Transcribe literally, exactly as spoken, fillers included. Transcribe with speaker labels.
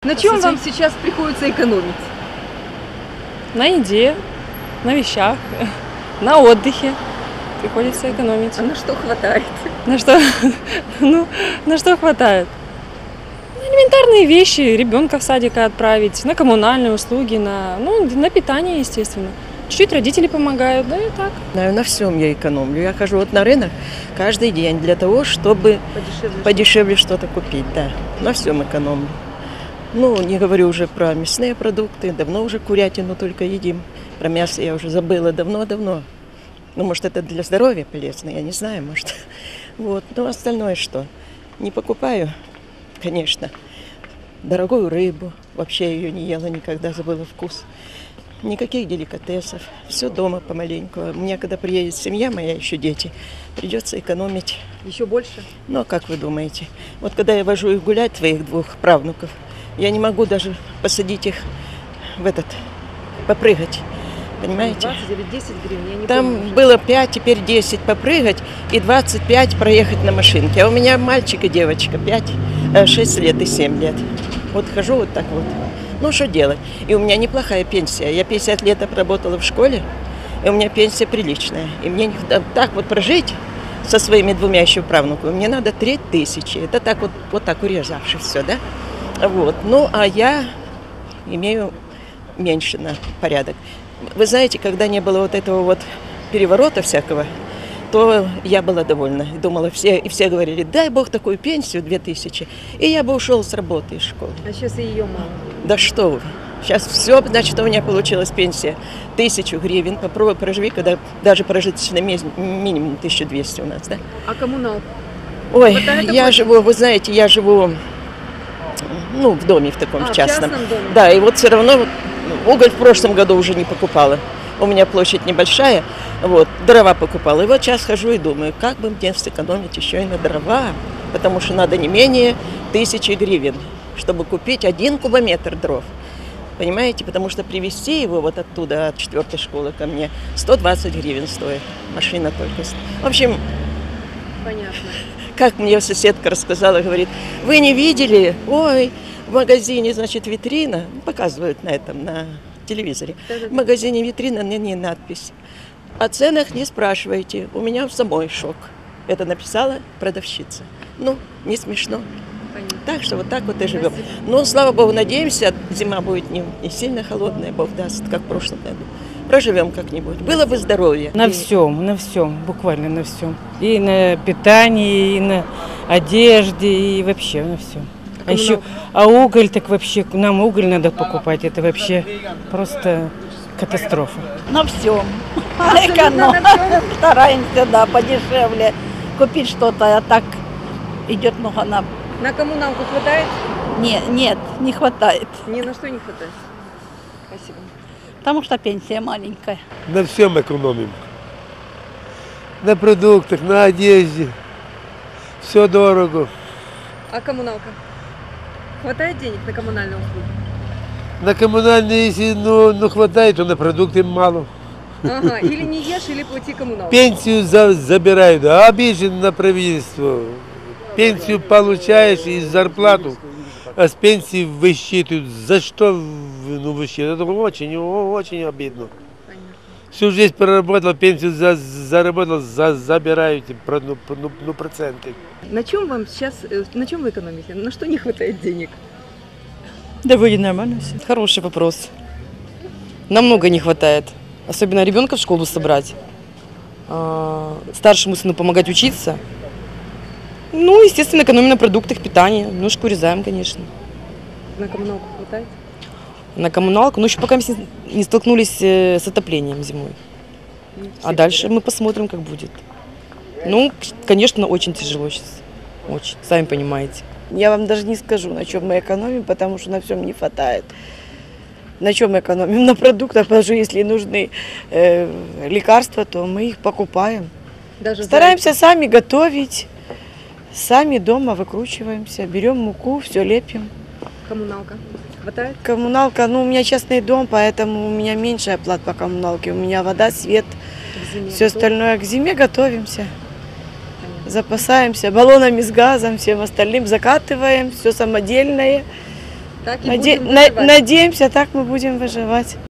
Speaker 1: На чем вам сейчас приходится экономить?
Speaker 2: На еде, на вещах, на отдыхе приходится экономить.
Speaker 1: А на что хватает?
Speaker 2: На что? Ну, на что хватает? Элементарные вещи, ребенка в садик отправить, на коммунальные услуги, на, ну, на питание, естественно. Чуть-чуть родители помогают, да и так.
Speaker 3: На всем я экономлю. Я хожу вот на рынок каждый день для того, чтобы подешевле, подешевле что-то купить. Да, на всем экономлю. Ну, не говорю уже про мясные продукты. Давно уже курятину только едим. Про мясо я уже забыла давно-давно. Ну, может, это для здоровья полезно, я не знаю, может. Вот, но остальное что? Не покупаю, конечно. Дорогую рыбу. Вообще ее не ела никогда, забыла вкус. Никаких деликатесов. Все дома помаленьку. У меня, когда приедет семья моя, еще дети, придется экономить.
Speaker 1: Еще больше?
Speaker 3: Ну, а как вы думаете? Вот когда я вожу их гулять, твоих двух правнуков, я не могу даже посадить их в этот, попрыгать. Понимаете?
Speaker 1: двадцать или десять гривен, я не
Speaker 3: Там
Speaker 1: помню.
Speaker 3: было пять, теперь десять попрыгать и двадцать пять проехать на машинке. А у меня мальчик и девочка, пять, шесть лет и семь лет. Вот хожу вот так вот. Ну, что делать? И у меня неплохая пенсия. Я пятьдесят лет отработала в школе, и у меня пенсия приличная. И мне так вот прожить со своими двумя еще правнуками, мне надо три тысячи. Это так вот, вот так урезавшись все, да? Вот. Ну, а я имею меньше на порядок. Вы знаете, когда не было вот этого вот переворота всякого, то я была довольна. Думала, все, и все говорили, дай Бог такую пенсию, две тысячи, и я бы ушел с работы из школы.
Speaker 1: А сейчас и ее мало.
Speaker 3: Да что вы. Сейчас все, значит, у меня получилась пенсия тысячу гривен. Попробуй проживи, когда даже прожиточный минимум тысяча двести у нас, да?
Speaker 1: А коммуналку?
Speaker 3: Ой, я живу, вы знаете, я живу, ну, в доме в таком,
Speaker 1: а,
Speaker 3: в частном.
Speaker 1: В частном доме?
Speaker 3: Да, и вот все равно уголь в прошлом году уже не покупала. У меня площадь небольшая, вот, дрова покупала. И вот сейчас хожу и думаю, как бы мне сэкономить еще и на дрова, потому что надо не менее тысячи гривен, чтобы купить один кубометр дров. Понимаете, потому что привезти его вот оттуда, от четвертой школы ко мне, сто двадцать гривен стоит. Машина только. В общем,
Speaker 1: понятно.
Speaker 3: Как мне соседка рассказала, говорит, вы не видели? Ой, в магазине, значит, витрина, показывают на этом, на телевизоре. В магазине витрина, на ней надпись. О ценах не спрашивайте, у меня самой шок. Это написала продавщица. Ну, не смешно.
Speaker 1: Понятно.
Speaker 3: Так что вот так вот и живем. Ну, слава Богу, надеемся, зима будет не, не сильно холодная, Бог даст, как в прошлом году. Проживем как-нибудь. Было бы здоровье.
Speaker 4: На всем, на всем, буквально на всем. И на питании, и на одежде, и вообще на всем. А еще, а уголь, так вообще, нам уголь надо покупать, это вообще просто катастрофа.
Speaker 5: На всем. Эконом. Стараемся, да, подешевле купить что-то, а так идет много на...
Speaker 1: На коммуналку хватает?
Speaker 5: Не, нет, не хватает.
Speaker 1: Ни на что не хватает. Спасибо.
Speaker 5: Потому что пенсия маленькая.
Speaker 6: На всем экономим. На продуктах, на одежде. Все дорого.
Speaker 1: А коммуналка? Хватает денег на коммунальные услуги?
Speaker 6: На коммунальные, если ну, ну, хватает, то на продукты мало.
Speaker 1: Ага, или не ешь, или плати коммуналку.
Speaker 6: Пенсию за, забирают, а обижен на правительство. Пенсию получаешь и зарплату, а с пенсии высчитывают. За что ну, высчитывают? Это очень, очень обидно.
Speaker 1: Понятно.
Speaker 6: Всю жизнь проработал, пенсию за, заработал, за, забираете ну, ну, ну, проценты.
Speaker 1: На чем вам сейчас, на чем вы экономите? На что не хватает денег?
Speaker 2: Да вроде нормально все. Хороший вопрос. Намного не хватает. Особенно ребенка в школу собрать. А, старшему сыну помогать учиться. Ну, естественно, экономим на продуктах питания. Немножко урезаем, конечно.
Speaker 1: На коммуналку хватает?
Speaker 2: На коммуналку. Ну, еще пока мы не столкнулись с отоплением зимой. А дальше мы посмотрим, как будет. Ну, конечно, очень тяжело сейчас. Очень, сами понимаете.
Speaker 7: Я вам даже не скажу, на чем мы экономим, потому что на всем не хватает. На чем мы экономим? На продуктах, потому что если нужны э, лекарства, то мы их покупаем.
Speaker 1: Даже
Speaker 7: Стараемся сами готовить, сами дома выкручиваемся, берем муку, все лепим.
Speaker 1: Коммуналка хватает?
Speaker 7: Коммуналка, ну у меня частный дом, поэтому у меня меньше оплат по коммуналке. У меня вода, свет, все остальное. К зиме готовимся. Запасаемся баллонами с газом, всем остальным закатываем, все самодельное.
Speaker 1: Так и
Speaker 7: Наде-
Speaker 1: будем
Speaker 7: на-
Speaker 1: выживать.
Speaker 7: Надеемся, так мы будем выживать.